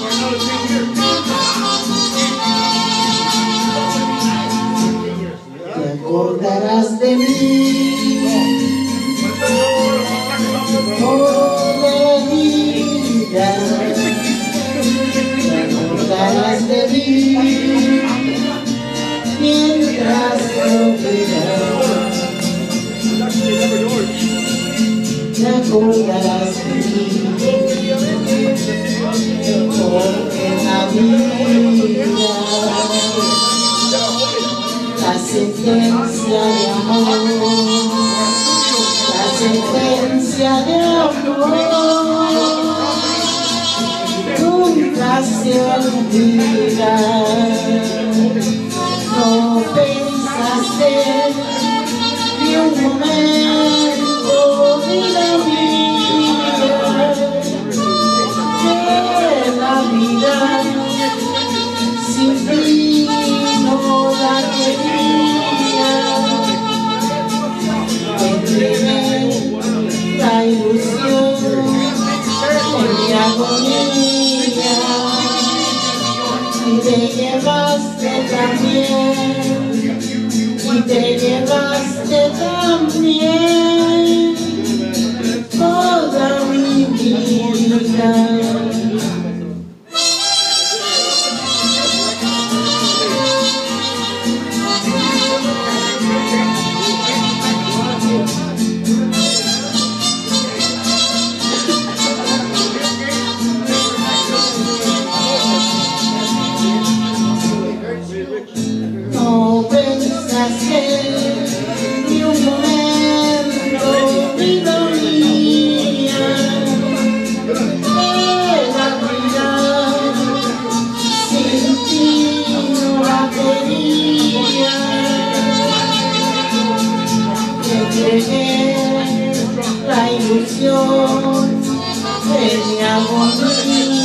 Te acordarás de mí, oh de vida. Te acordarás de mí mientras lo miras. Te acordarás de mí, porque la vida, la sentencia de amor, la sentencia de amor, nunca se olvida. No pensaste ni un momento, vida mía, que la vida sin ti no la quería. Entregué la ilusión en mi agonía y te llevaste también, y te llevaste también toda mi vida. No pensaste ni un momento, vida mía, que la vida sin ti no la quería. Te entregué la ilusión de mi agonía